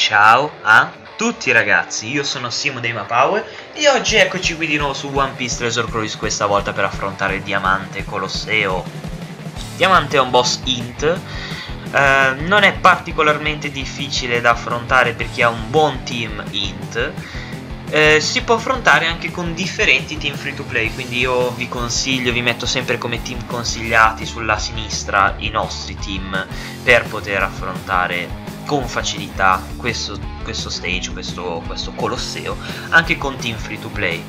Ciao a tutti ragazzi, io sono Simo dei Mapower e oggi eccoci qui di nuovo su One Piece Treasure Cruise, questa volta per affrontare il Diamante Colosseo. Diamante è un boss int, non è particolarmente difficile da affrontare per chi ha un buon team int. Si può affrontare anche con differenti team free to play, quindi io vi consiglio, vi metto sempre come team consigliati sulla sinistra i nostri team per poter affrontare con facilità questo stage, questo Colosseo, anche con team free to play.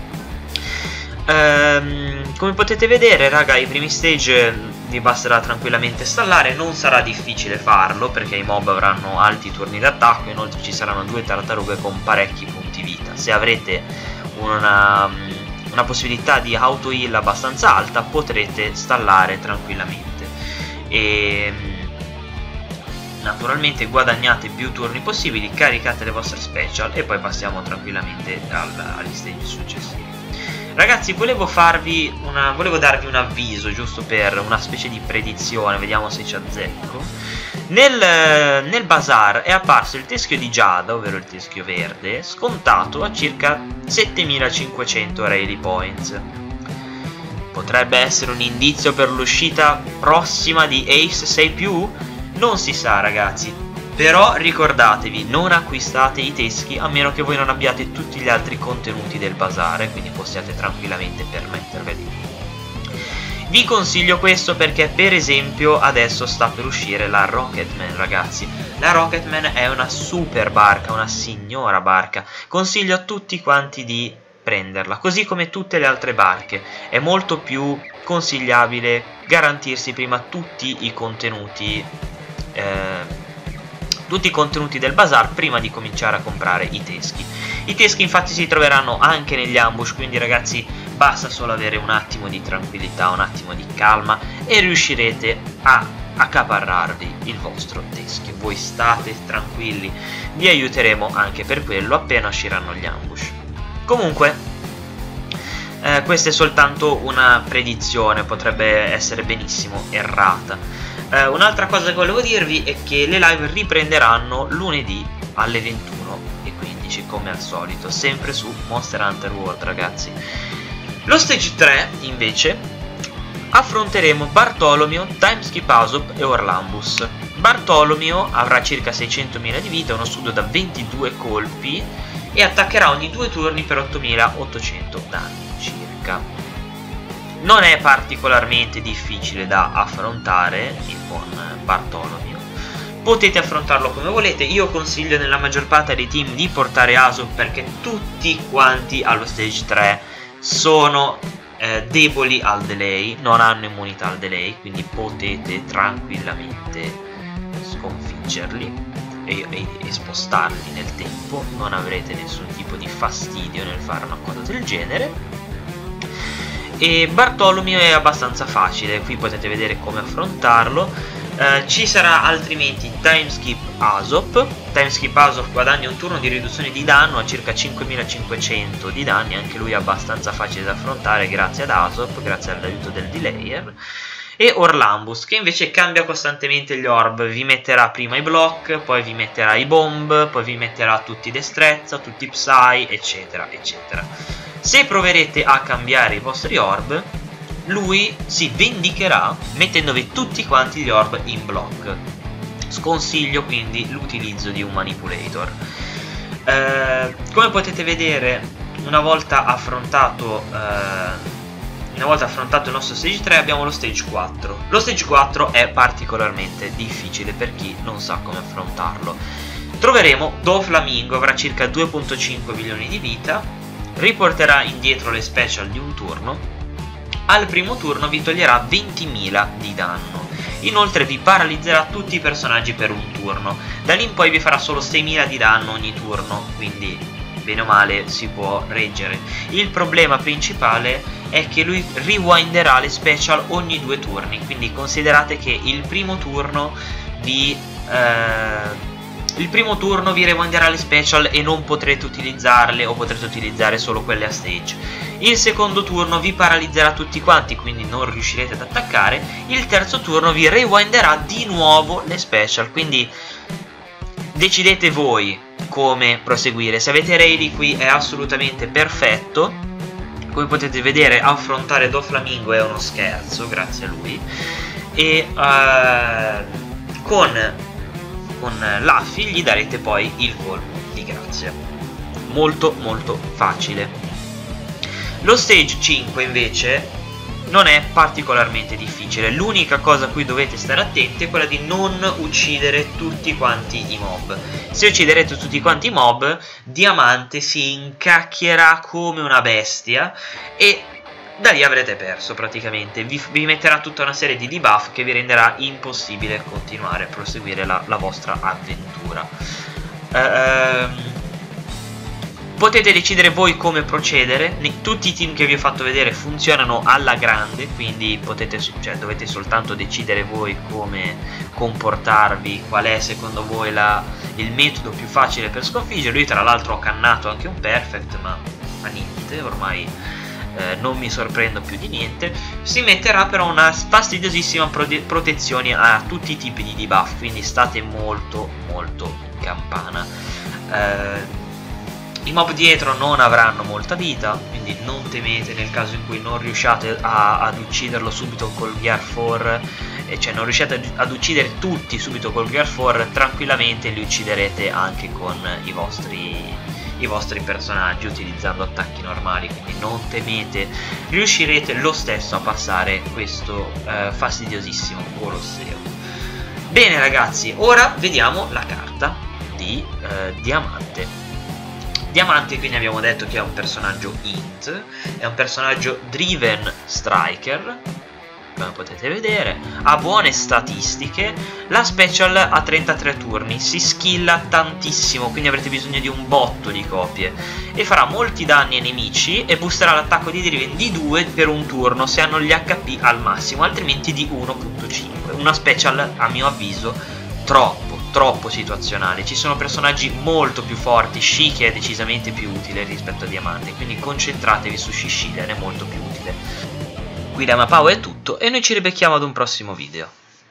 Come potete vedere raga, i primi stage vi basterà tranquillamente stallare, non sarà difficile farlo perché i mob avranno alti turni d'attacco, inoltre ci saranno due tartarughe con parecchi punti vita. Se avrete una possibilità di auto heal abbastanza alta potrete stallare tranquillamente e naturalmente guadagnate più turni possibili, caricate le vostre special e poi passiamo tranquillamente agli stage successivi. Ragazzi, volevo darvi un avviso giusto per una specie di predizione, vediamo se ci azzecco. Nel bazar è apparso il teschio di Giada, ovvero il teschio verde, scontato a circa 7500 Rally Points. Potrebbe essere un indizio per l'uscita prossima di Ace 6+? Non si sa ragazzi. Però ricordatevi, non acquistate i teschi a meno che voi non abbiate tutti gli altri contenuti del bazar, quindi possiate tranquillamente permetterveli. Vi consiglio questo perché per esempio adesso sta per uscire la Rocketman ragazzi. La Rocketman è una super barca, una signora barca. Consiglio a tutti quanti di prenderla, così come tutte le altre barche. È molto più consigliabile garantirsi prima tutti i contenuti del bazar prima di cominciare a comprare i teschi. I teschi infatti si troveranno anche negli ambush, quindi ragazzi basta solo avere un attimo di tranquillità, un attimo di calma e riuscirete a accaparrarvi il vostro teschio. Voi state tranquilli, vi aiuteremo anche per quello appena usciranno gli ambush. Comunque questa è soltanto una predizione, potrebbe essere benissimo errata. Un'altra cosa che volevo dirvi è che le live riprenderanno lunedì alle 21:15 come al solito, sempre su Monster Hunter World ragazzi. Lo stage 3 invece affronteremo Bartolomeo, Timeskip Usopp e Orlambus. Bartolomeo avrà circa 600.000 di vita, uno scudo da 22 colpi e attaccherà ogni 2 turni per 8.800 danni circa. Non è particolarmente difficile da affrontare il buon Bartolomeo, potete affrontarlo come volete. Io consiglio nella maggior parte dei team di portare Usopp perché tutti quanti allo stage 3 sono deboli al delay, non hanno immunità al delay, quindi potete tranquillamente sconfiggerli e spostarli nel tempo, non avrete nessun tipo di fastidio nel fare una cosa del genere. E Bartolomeo è abbastanza facile, qui potete vedere come affrontarlo. Ci sarà altrimenti Timeskip Usopp. Timeskip Usopp guadagna un turno di riduzione di danno a circa 5500 di danni, anche lui è abbastanza facile da affrontare grazie ad Usopp, grazie all'aiuto del delayer. E Orlambus che invece cambia costantemente gli orb, vi metterà prima i block, poi vi metterà i bomb, poi vi metterà tutti destrezza, tutti psy, eccetera eccetera. Se proverete a cambiare i vostri orb, lui si vendicherà mettendovi tutti quanti gli orb in block. Sconsiglio quindi l'utilizzo di un manipulator. Come potete vedere, una volta affrontato il nostro stage 3 abbiamo lo stage 4. Lo stage 4 è particolarmente difficile per chi non sa come affrontarlo. Troveremo Doflamingo, avrà circa 2.5 milioni di vita, riporterà indietro le special di un turno, al primo turno vi toglierà 20.000 di danno, inoltre vi paralizzerà tutti i personaggi per un turno, da lì in poi vi farà solo 6.000 di danno ogni turno, quindi bene o male si può reggere. Il problema principale è che lui rewinderà le special ogni 2 turni, quindi considerate che il primo turno vi rewinderà le special e non potrete utilizzarle o potrete utilizzare solo quelle a stage. Il secondo turno vi paralizzerà tutti quanti, quindi non riuscirete ad attaccare. Il terzo turno vi rewinderà di nuovo le special, quindi decidete voi come proseguire. Se avete Rayleigh qui è assolutamente perfetto. Come potete vedere, affrontare Doflamingo è uno scherzo, grazie a lui. E con Luffy gli darete poi il colpo di grazia. Molto molto facile. Lo stage 5 invece non è particolarmente difficile. L'unica cosa a cui dovete stare attenti è quella di non uccidere tutti quanti i mob. Se ucciderete tutti quanti i mob, Diamante si incacchierà come una bestia e da lì avrete perso praticamente. Vi metterà tutta una serie di debuff che vi renderà impossibile continuare a proseguire la vostra avventura. Potete decidere voi come procedere. Tutti i team che vi ho fatto vedere funzionano alla grande, quindi dovete soltanto decidere voi come comportarvi, qual è secondo voi il metodo più facile per sconfiggerlo. Io tra l'altro ho cannato anche un perfect, ma niente, ormai non mi sorprendo più di niente. Si metterà però una fastidiosissima protezione a tutti i tipi di debuff, quindi state molto molto in campana. I mob dietro non avranno molta vita, quindi non temete nel caso in cui non riusciate ad ucciderlo subito col Gear 4, cioè non riusciate ad uccidere tutti subito col Gear 4, tranquillamente li ucciderete anche con i vostri personaggi utilizzando attacchi normali, quindi non temete, riuscirete lo stesso a passare questo fastidiosissimo Colosseo. Bene ragazzi, ora vediamo la carta di Diamante. Diamante quindi abbiamo detto che è un personaggio int, è un personaggio driven striker, come potete vedere, ha buone statistiche, la special ha 33 turni, si skilla tantissimo, quindi avrete bisogno di un botto di copie, e farà molti danni ai nemici e boosterà l'attacco di driven di 2 per un turno se hanno gli HP al massimo, altrimenti di 1.5, una special a mio avviso troppo situazionale. Ci sono personaggi molto più forti, Shiki è decisamente più utile rispetto a Diamante, quindi concentratevi su Shishiden, è molto più utile. Qui da Mapao è tutto e noi ci ribecchiamo ad un prossimo video.